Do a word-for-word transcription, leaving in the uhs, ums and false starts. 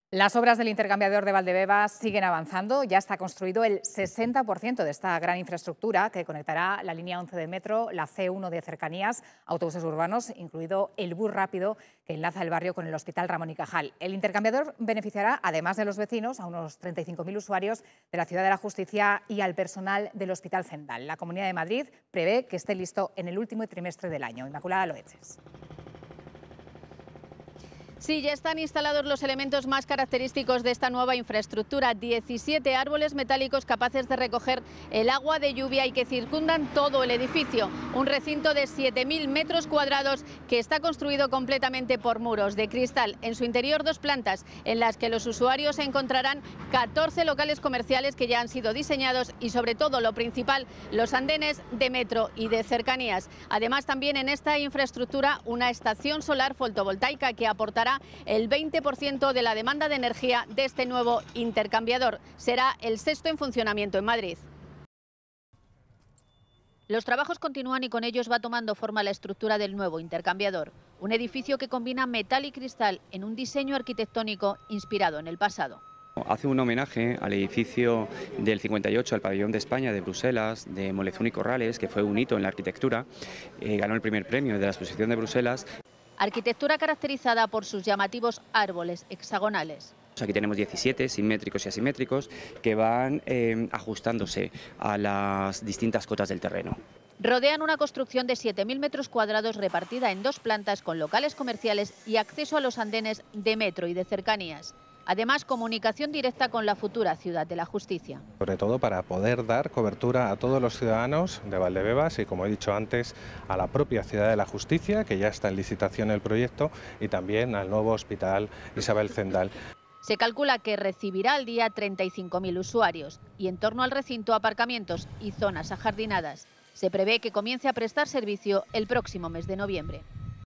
Las obras del intercambiador de Valdebebas siguen avanzando. Ya está construido el sesenta por ciento de esta gran infraestructura que conectará la línea once de metro, la ce uno de cercanías, autobuses urbanos, incluido el bus rápido que enlaza el barrio con el Hospital Ramón y Cajal. El intercambiador beneficiará, además de los vecinos, a unos treinta y cinco mil usuarios de la Ciudad de la Justicia y al personal del Hospital Zendal. La Comunidad de Madrid prevé que esté listo en el último trimestre del año. Inmaculada Loeches. Sí, ya están instalados los elementos más característicos de esta nueva infraestructura. diecisiete árboles metálicos capaces de recoger el agua de lluvia y que circundan todo el edificio. Un recinto de siete mil metros cuadrados que está construido completamente por muros de cristal. En su interior, dos plantas en las que los usuarios encontrarán catorce locales comerciales que ya han sido diseñados y, sobre todo, lo principal, los andenes de metro y de cercanías. Además, también en esta infraestructura, una estación solar fotovoltaica que aportará el veinte por ciento de la demanda de energía de este nuevo intercambiador. Será el sexto en funcionamiento en Madrid. Los trabajos continúan y con ellos va tomando forma la estructura del nuevo intercambiador. Un edificio que combina metal y cristal en un diseño arquitectónico inspirado en el pasado. Hace un homenaje al edificio del cincuenta y ocho, al Pabellón de España de Bruselas, de Molezuno y Corrales, que fue un hito en la arquitectura. Eh, ganó el primer premio de la exposición de Bruselas. Arquitectura caracterizada por sus llamativos árboles hexagonales. Aquí tenemos diecisiete simétricos y asimétricos que van eh, ajustándose a las distintas cotas del terreno. Rodean una construcción de siete mil metros cuadrados repartida en dos plantas con locales comerciales y acceso a los andenes de metro y de cercanías. Además, comunicación directa con la futura Ciudad de la Justicia. Sobre todo para poder dar cobertura a todos los ciudadanos de Valdebebas y, como he dicho antes, a la propia Ciudad de la Justicia, que ya está en licitación el proyecto, y también al nuevo Hospital Isabel Zendal. Se calcula que recibirá al día treinta y cinco mil usuarios y en torno al recinto aparcamientos y zonas ajardinadas. Se prevé que comience a prestar servicio el próximo mes de noviembre.